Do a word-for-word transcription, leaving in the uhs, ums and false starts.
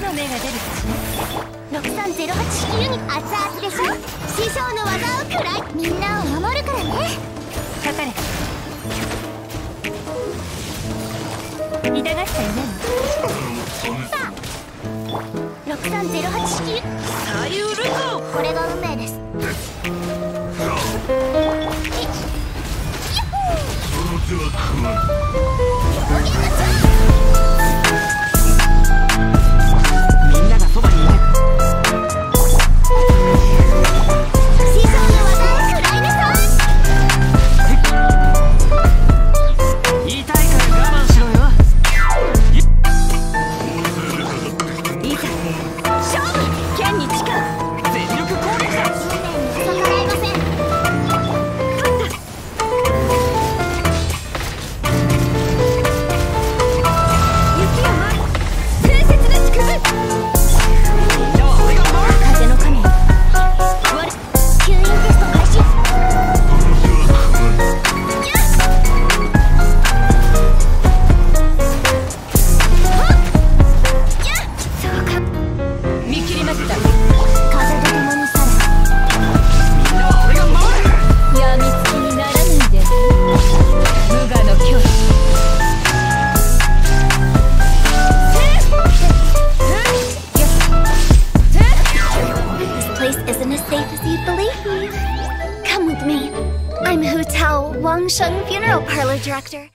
の芽が出るろくさんゼロはち式ユニット熱々でしょ。師匠の技を食らいみんなを守るからね。 かかれ。痛がっちゃいないの。ろくさんゼロはち式ユニットさゆるぞ。 これが運命です。 その手は食わぬ。 Isn't as safe as you'd believe. Come with me. I'm Hu Tao, Wang Sheng Funeral Parlor Director.